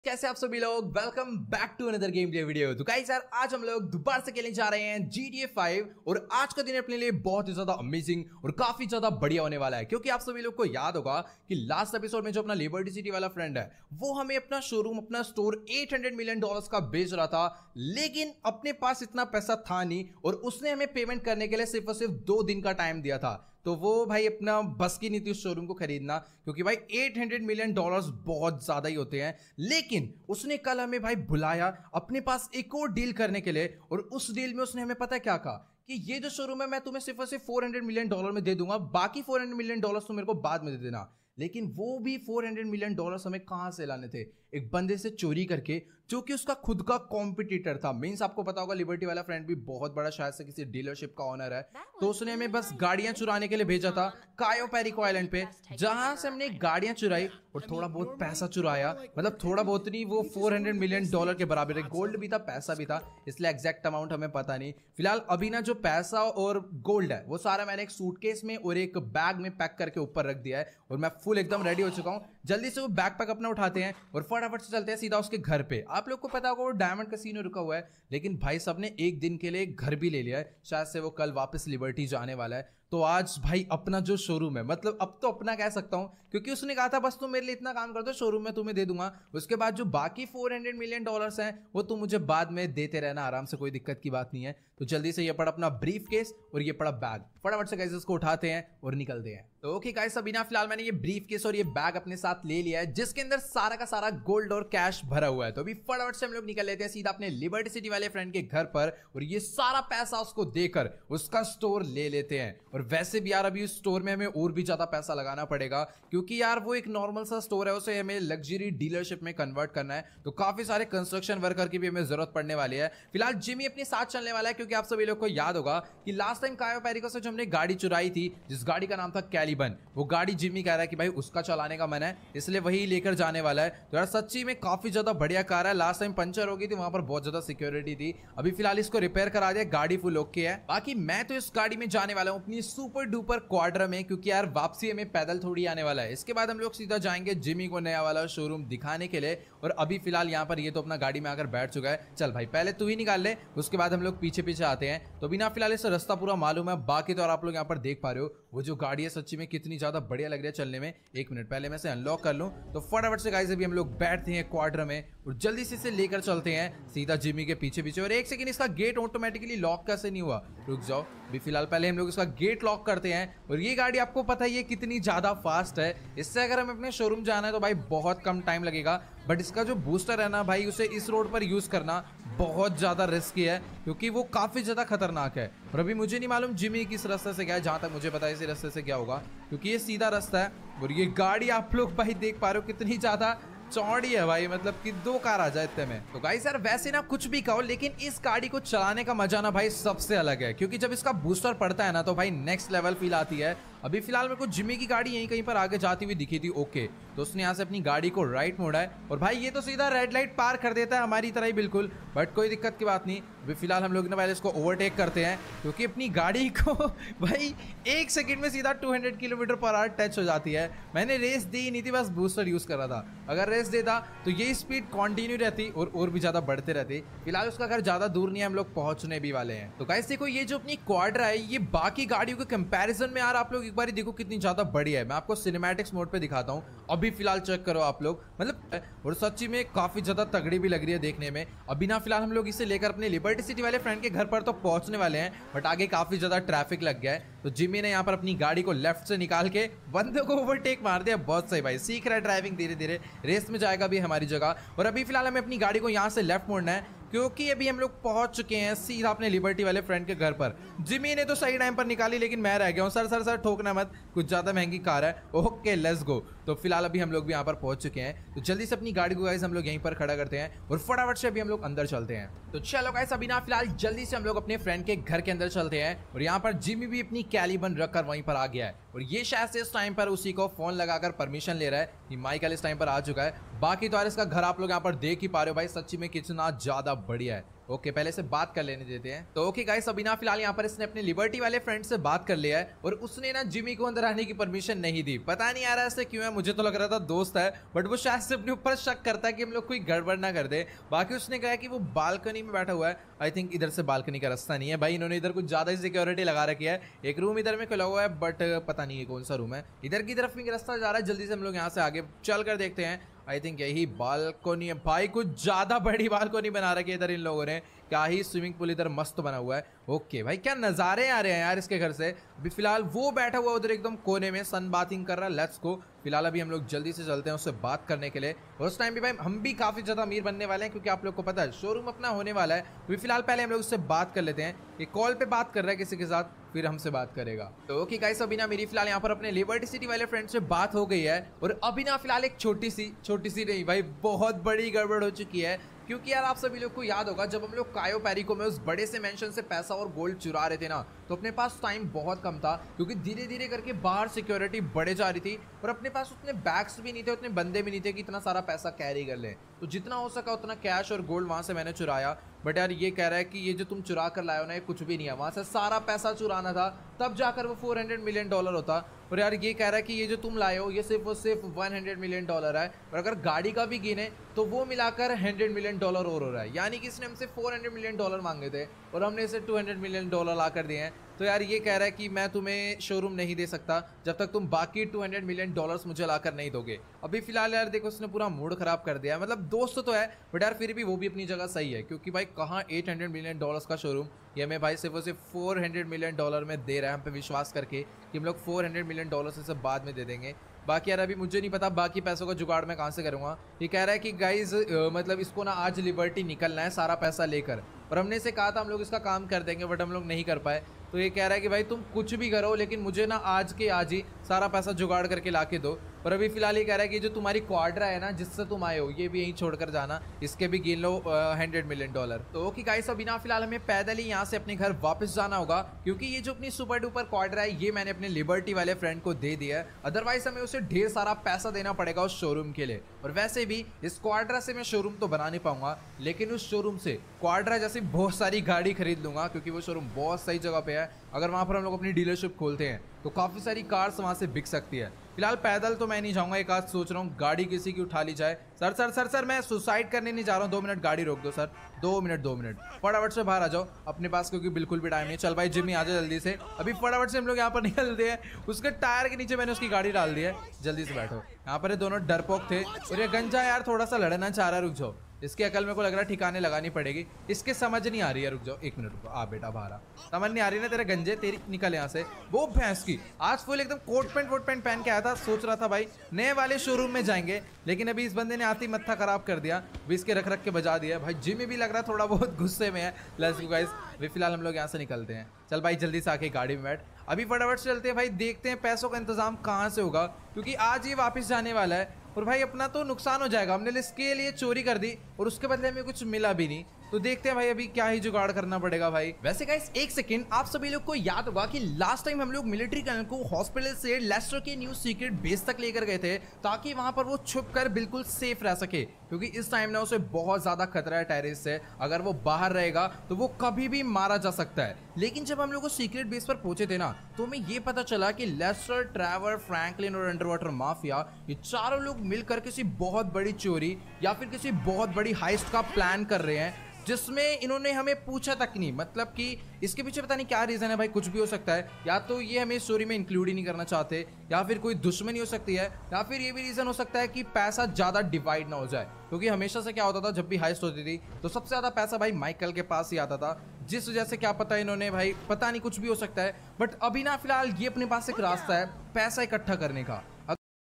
कैसे आप सभी लोग, welcome back to another game play video. तो गाइस यार, आज हम लोग दोबारा से खेलने जा रहे हैं GTA 5 और आज का दिन अपने लिए बहुत ही ज्यादा अमेजिंग और काफी ज्यादा बढ़िया होने वाला है, क्योंकि आप सभी लोग को याद होगा कि लास्ट एपिसोड में जो अपना लिबर्टी सिटी वाला फ्रेंड है वो हमें अपना शोरूम, अपना स्टोर $800 मिलियन का बेच रहा था, लेकिन अपने पास इतना पैसा था नहीं और उसने हमें पेमेंट करने के लिए सिर्फ और सिर्फ 2 दिन का टाइम दिया था। तो वो भाई अपना बस की नहीं थी उस शोरूम को खरीदना, क्योंकि भाई $800 मिलियन बहुत ज्यादा ही होते हैं। लेकिन उसने कल हमें भाई बुलाया अपने पास एक और डील करने के लिए, और उस डील में उसने हमें पता है क्या कहा कि ये जो शोरूम है मैं तुम्हें सिर्फ और सिर्फ $400 मिलियन में दे दूंगा, बाकी $400 मिलियन तुम मेरे को बाद में दे देना। लेकिन वो भी $400 मिलियन हमें कहां से लाने थे? एक बंदे से चोरी करके, जो कि उसका खुद का कॉम्पिटिटर था। मींस आपको पता होगा लिबर्टी वाला फ्रेंड भी बहुत बड़ा शायद से किसी डीलरशिप का ओनर है, तो उसने हमें बस गाड़ियां चुराने के लिए भेजा था कायो पेरिको आइलैंड पे, जहां से हमने गाड़ियां चुराई और थोड़ा बहुत पैसा चुराया। मतलब थोड़ा बहुत नहीं, वो $400 मिलियन के बराबर है। गोल्ड भी था, पैसा भी था, इसलिए एग्जैक्ट अमाउंट हमें पता नहीं। फिलहाल अभी ना जो पैसा और गोल्ड है वो सारा मैंने एक सूटकेस में और एक बैग में पैक करके ऊपर रख दिया है और मैं फुल एकदम रेडी हो चुका हूं। जल्दी से वो बैग पैक अपना उठाते हैं और फटाफट से चलते हैं सीधा उसके घर पे। आप लोग को पता होगा वो डायमंड कैसीनो रुका हुआ है, लेकिन भाई साहब ने एक दिन के लिए घर भी ले लिया है, शायद से वो कल वापस लिबर्टी जाने वाला है। तो आज भाई अपना जो शोरूम है, मतलब अब तो अपना कह सकता हूं, क्योंकि उसने कहा था बस तुम मेरे लिए इतना काम कर दो, शोरूम में तुम्हें दे दूंगा, उसके बाद जो बाकी $400 मिलियन हैं वो तुम मुझे बाद में देते रहना आराम से, कोई दिक्कत की बात नहीं है। तो जल्दी से ये पड़ा अपना ब्रीफ केस और ये पड़ा बैग, फटाफट से गाइस इसको उठाते हैं और निकलते हैं। तो ओके गाइस, अभी ना फिलहाल मैंने ये ब्रीफ केस और ये बैग अपने साथ ले लिया है, जिसके अंदर सारा का सारा गोल्ड और कैश भरा हुआ है। तो अभी फटाफट से हम लोग निकल लेते हैं सीधा अपने लिबर्टी सिटी वाले फ्रेंड के घर पर और ये सारा पैसा उसको देकर उसका स्टोर ले लेते हैं। और वैसे भी यार अभी उस स्टोर में हमें और भी ज्यादा पैसा लगाना पड़ेगा, क्योंकि यार वो एक नॉर्मल सा स्टोर है, उसे हमें लग्जरी डीलरशिप में कन्वर्ट करना है। तो काफी सारे कंस्ट्रक्शन वर्कर की भी हमें जरूरत पड़ने वाली है। फिलहाल जिमी अपने साथ चलने वाला है, क्योंकि आप सभी लोग को याद होगा कि लास्ट टाइम कायो पेरिको से जो हमने गाड़ी चुराई थी, जिस गाड़ी का नाम था कैलिबन, वो गाड़ी जिमी कह रहा है कि भाई उसका चलाने का मन है, इसलिए वही लेकर जाने वाला है। तो यार सच्ची में काफी ज्यादा बढ़िया कार है। लास्ट टाइम पंचर हो गई थी, वहां पर बहुत ज्यादा सिक्योरिटी थी। अभी फिलहाल इसको रिपेयर करा दिया, गाड़ी फुल ओके है। बाकी मैं तो इस गाड़ी में जाने वाला हूं अपनी सुपर डुपर क्वाड्रा में, क्योंकि यार वापसी हमें पैदल थोड़ी आने वाला है। इसके बाद हम लोग सीधा जाएंगे जिमी को नया वाला शोरूम दिखाने के लिए। और अभी फिलहाल यहाँ पर ये तो अपना गाड़ी में आकर बैठ चुका है। चल भाई पहले तू ही निकाल ले, उसके बाद हम लोग पीछे पीछे आते हैं। तो बिना फिलहाल इसे रास्ता पूरा मालूम है। बाकी तो आप लोग यहाँ पर देख पा रहे हो वो जो गाड़ी है सच्ची में कितनी ज्यादा बढ़िया लग रही है चलने में। एक मिनट पहले मैं इसे अनलॉक कर लूं। तो फटाफट से गाइस अभी हम लोग बैठते हैं क्वाड्रा में और जल्दी से इसे लेकर चलते हैं सीधा जिमी के पीछे पीछे। और एक सेकंड, इसका गेट ऑटोमेटिकली लॉक कैसे नहीं हुआ? रुक जाओ, अभी फिलहाल पहले हम लोग इसका गेट लॉक करते हैं। और ये गाड़ी आपको पता ही है कितनी ज्यादा फास्ट है, इससे अगर हमें अपने शोरूम जाना है तो भाई बहुत कम टाइम लगेगा। बट इसका जो बूस्टर है ना भाई, उसे इस रोड पर यूज करना बहुत ज्यादा रिस्की है, क्योंकि वो काफी ज्यादा खतरनाक है। और अभी मुझे नहीं मालूम जिमी किस रास्ते से गया है, जहां तक मुझे पता है इसी रास्ते से क्या होगा, क्योंकि ये सीधा रास्ता है। और ये गाड़ी आप लोग भाई देख पा रहे हो कितनी ज्यादा चौड़ी है भाई, मतलब कि 2 कार आ जाए इतने में। तो गाइस यार वैसे ना कुछ भी कहो, लेकिन इस गाड़ी को चलाने का मजा ना भाई सबसे अलग है, क्योंकि जब इसका बूस्टर पड़ता है ना तो भाई नेक्स्ट लेवल फील आती है। अभी फिलहाल मेरे को जिमी की गाड़ी यहीं कहीं पर आगे जाती हुई दिखी थी, ओके। तो उसने यहाँ से अपनी गाड़ी को राइट मोड़ा है और भाई ये तो सीधा रेड लाइट पार कर देता है हमारी तरह ही बिल्कुल, बट कोई दिक्कत की बात नहीं। अभी फिलहाल हम लोग ना पहले इसको ओवरटेक करते हैं, क्योंकि अपनी गाड़ी को भाई 1 सेकंड में सीधा 200 किलोमीटर पर आवर टच हो जाती है। मैंने रेस दी नहीं थी, बस बूस्टर यूज कर रहा था। अगर रेस देता तो ये स्पीड कंटिन्यू रहती और भी ज्यादा बढ़ते रहती। फिलहाल उसका घर ज्यादा दूर नहीं है, हम लोग पहुंचने भी वाले हैं। तो गाइस देखो, ये जो अपनी क्वाड्रा है ये बाकी गाड़ियों के कंपैरिजन में यार आप लोग एक बार देखो कितनी ज्यादा बढ़िया है। मैं आपको सिनेमैटिक्स मोड पे दिखाता हूँ, अभी फिलहाल चेक करो आप लोग, मतलब और सच्ची में काफी ज्यादा तगड़ी भी लग रही है देखने में। अभी ना फिलहाल हम लोग इसे लेकर अपने लिबर्टी सिटी वाले फ्रेंड के घर पर तो पहुंचने वाले हैं, बट आगे काफी ज्यादा ट्रैफिक लग गया है। तो जिमी ने यहाँ पर अपनी गाड़ी को लेफ्ट से निकाल के बंदे को ओवरटेक मार दिया। बहुत सही भाई, सीख रहा है ड्राइविंग, धीरे धीरे रेस में जाएगा भी हमारी जगह। और अभी फिलहाल हमें अपनी गाड़ी को यहाँ से लेफ्ट मोड़ना है, क्योंकि अभी हम लोग पहुंच चुके हैं सीधा अपने लिबर्टी वाले फ्रेंड के घर पर। जिमी ने तो सही टाइम पर निकाली, लेकिन मैं रह गया हूँ। सर सर सर ठोकना मत, कुछ ज्यादा महंगी कार है। Okay let's go. तो फिलहाल अभी हम लोग भी यहाँ पर पहुंच चुके हैं। तो जल्दी से अपनी गाड़ी को गाइस हम लोग यहीं पर खड़ा करते हैं और फटाफट से अभी हम लोग अंदर चलते हैं। तो चलो गाइस अभी ना फिलहाल जल्दी से हम लोग अपने फ्रेंड के घर के अंदर चलते हैं। और यहाँ पर जिमी भी अपनी कैलिबन रखकर वहीं पर आ गया है, और ये शायद से इस टाइम पर उसी को फोन लगाकर परमिशन ले रहा है कि माइकल इस टाइम पर आ चुका है। बाकी तो यार इसका घर आप लोग यहाँ पर देख ही पा रहे हो भाई, सच्ची में कितना ज्यादा बढ़िया है। ओके पहले से बात कर लेने देते हैं। तो ओके गाइस, अभी ना फिलहाल यहाँ पर इसने अपने लिबर्टी वाले फ्रेंड से बात कर लिया है और उसने ना जिमी को अंदर आने की परमिशन नहीं दी। पता नहीं आ रहा ऐसे क्यों है, मुझे तो लग रहा था दोस्त है, बट वो शायद से अपने ऊपर शक करता है कि हम लोग कोई गड़बड़ ना कर दे। बाकी उसने कहा कि वो बालकनी में बैठा हुआ है। आई थिंक इधर से बालकनी का रास्ता नहीं है भाई, इन्होंने इधर कुछ ज्यादा ही सिक्योरिटी लगा रखी है। एक रूम इधर में खुला हुआ है बट पता नहीं है कौन सा रूम है। इधर की तरफ में रास्ता जा रहा है, जल्दी से हम लोग यहाँ से आगे चल कर देखते हैं। आई थिंक यही बालकनी है भाई, कुछ ज्यादा बड़ी बालकनी बना रखी है इधर इन लोगों ने। क्या ही स्विमिंग पूल इधर मस्त बना हुआ है। ओके भाई, क्या नजारे आ रहे हैं यार इसके घर से। अभी फिलहाल वो बैठा हुआ उधर एकदम कोने में सन बाथिंग कर रहा है। लेट्स गो, फिलहाल अभी हम लोग जल्दी से चलते हैं उससे बात करने के लिए। उस टाइम भी भाई हम भी काफी ज्यादा अमीर बनने वाले हैं, क्योंकि आप लोग को पता है शोरूम अपना होने वाला है। अभी फिलहाल पहले हम लोग उससे बात कर लेते हैं। ये कॉल पे बात कर रहा है किसी के साथ, फिर हमसे बात करेगा। तो ओके गाइस, अभी ना मेरी फिलहाल यहाँ पर अपने लिबर्टी सिटी वाले फ्रेंड से बात हो गई है और अभी ना फिलहाल एक छोटी सी नहीं भाई, बहुत बड़ी गड़बड़ हो चुकी है। क्योंकि यार आप सभी लोग को याद होगा, जब हम लोग कायो पेरिको में उस बड़े से मेंशन से पैसा और गोल्ड चुरा रहे थे ना, तो अपने पास टाइम बहुत कम था, क्योंकि धीरे धीरे करके बाहर सिक्योरिटी बढ़े जा रही थी और अपने पास उतने बैग्स भी नहीं थे, उतने बंदे भी नहीं थे कि इतना सारा पैसा कैरी कर लें। तो जितना हो सका उतना कैश और गोल्ड वहां से मैंने चुराया। बट यार ये कह रहा है कि ये जो तुम चुरा कर लाए हो ना, ये कुछ भी नहीं है, वहां से सारा पैसा चुराना था, तब जाकर वो $400 मिलियन होता। और यार ये कह रहा है कि ये जो तुम लाए हो ये सिर्फ और सिर्फ $100 मिलियन है, और अगर गाड़ी का भी गिने तो वो मिलाकर $100 मिलियन और हो रहा है। यानी कि इसने हमसे $400 मिलियन मांगे थे और हमने इसे $200 मिलियन ला कर दिए हैं। तो यार ये कह रहा है कि मैं तुम्हें शोरूम नहीं दे सकता जब तक तुम बाकी $200 मिलियन मुझे लाकर नहीं दोगे। अभी फिलहाल यार देखो, उसने पूरा मूड खराब कर दिया है। मतलब दोस्त तो है बट यार फिर भी वो भी अपनी जगह सही है, क्योंकि भाई कहाँ $800 मिलियन का शोरूम, ये हमें भाई सिर्फ और सिर्फ $400 मिलियन में दे रहा है, हम पे विश्वास करके कि हम लोग $400 मिलियन से सब बाद में दे देंगे। बाकी यार अभी मुझे नहीं पता बाकी पैसों का जुगाड़ मैं कहाँ से करूँगा। ये कह रहा है कि गाइज मतलब इसको ना आज लिबर्टी निकलना है सारा पैसा लेकर, और हमने इसे कहा था हम लोग इसका काम कर देंगे बट हम लोग नहीं कर पाए। तो ये कह रहा है कि भाई तुम कुछ भी करो लेकिन मुझे ना आज के आज ही सारा पैसा जुगाड़ करके ला के दो। पर अभी फिलहाल ये कह रहा है कि जो तुम्हारी क्वाड्रा है ना जिससे तुम आए हो, ये भी यहीं छोड़कर जाना, इसके भी गिन लो $100 मिलियन। तो ओके गाइस, अभी ना फिलहाल हमें पैदल ही यहाँ से अपने घर वापस जाना होगा, क्योंकि ये जो अपनी सुपर डुपर क्वाड्रा है ये मैंने अपने लिबर्टी वाले फ्रेंड को दे दिया है। अदरवाइज हमें उसे ढेर सारा पैसा देना पड़ेगा उस शोरूम के लिए। और वैसे भी इस क्वाड्रा से मैं शोरूम तो बना नहीं पाऊंगा, लेकिन उस शोरूम से क्वाड्रा जैसी बहुत सारी गाड़ी खरीद लूंगा, क्योंकि वो शोरूम बहुत सही जगह पे है। अगर वहां पर हम लोग अपनी डीलरशिप खोलते हैं तो काफी सारी कार्स वहां से बिक सकती है। फिलहाल पैदल तो मैं नहीं जाऊंगा, एक आज सोच रहा हूँ गाड़ी किसी की उठा ली जाए। सर सर सर सर मैं सुसाइड करने नहीं जा रहा हूँ, 2 मिनट गाड़ी रोक दो सर, 2 मिनट फटाफट से बाहर आ जाओ अपने पास, क्योंकि बिल्कुल भी टाइम नहीं। चल भाई जिम्मी आ जाओ जल्दी से, अभी फटाफट से हम लोग यहाँ पर निकलते हैं। उसके टायर के नीचे मैंने उसकी गाड़ी डाल दी है, जल्दी से बैठो। यहाँ पर ये दोनों डरपोक थे और ये गंजा यार थोड़ा सा लड़ना चाह रहा है, रुक जाओ। इसकी अकल मेरे को लग रहा है ठिकाने लगानी पड़ेगी, इसके समझ नहीं आ रही है। रुक जाओ 1 मिनट रुको, आ बेटा बाहर आ, समझ नहीं आ रही ना तेरे गंजे, तेरी निकल यहाँ से। वो भैंस की आज फुल एकदम कोट पैंट पहन के आया था, सोच रहा था भाई नए वाले शोरूम में जाएंगे, लेकिन अभी इस बंदे ने आती मत्था खराब कर दिया, भी इसके रख के बजा दिया। भाई जिम्मी भी लग रहा है थोड़ा बहुत गुस्से में है। लेट्स गो गाइस, अभी फिलहाल हम लोग यहाँ से निकलते हैं। चल भाई जल्दी से आके गाड़ी में बैठ, अभी फटाफट से चलते हैं भाई, देखते हैं पैसों का इंतजाम कहाँ से होगा, क्योंकि आज ये वापस जाने वाला है। और भाई अपना तो नुकसान हो जाएगा, हमने इसके लिए चोरी कर दी और उसके बदले हमें कुछ मिला भी नहीं। तो देखते हैं भाई अभी क्या ही जुगाड़ करना पड़ेगा भाई। वैसे गाइस एक सेकंड, आप सभी लोग को याद होगा कि लास्ट टाइम हम लोग मिलिट्री कर्नल को हॉस्पिटल से लेस्टर के न्यू सीक्रेट बेस तक लेकर गए थे, ताकि वहां पर वो छुप कर बिल्कुल सेफ रह सके, क्योंकि इस टाइम ना उसे बहुत ज्यादा खतरा है टेररिस्ट से। अगर वो बाहर रहेगा तो वो कभी भी मारा जा सकता है। लेकिन जब हम लोग सीक्रेट बेस पर पहुंचे थे ना, तो हमें ये पता चला कि लेस्टर, ट्रेवर, फ्रैंकलिन और अंडरवाटर माफिया, ये चारों लोग मिलकर किसी बहुत बड़ी चोरी या फिर किसी बहुत बड़ी हाइस्ट का प्लान कर रहे हैं, जिसमें इन्होंने हमें पूछा तक नहीं। मतलब कि इसके पीछे पता नहीं क्या रीजन है भाई, कुछ भी हो सकता है। या तो ये हमें स्टोरी में इंक्लूड ही नहीं करना चाहते, या फिर कोई दुश्मनी हो सकती है, या फिर ये भी रीजन हो सकता है कि पैसा ज्यादा डिवाइड ना हो जाए। क्योंकि हमेशा से क्या होता था, जब भी हाइस्ट होती थी तो सबसे ज्यादा पैसा भाई माइकल के पास ही आता था, जिस वजह से क्या पता इन्होंने भाई, पता नहीं कुछ भी हो सकता है। बट अभी ना फिलहाल ये अपने पास एक रास्ता है पैसा इकट्ठा करने का,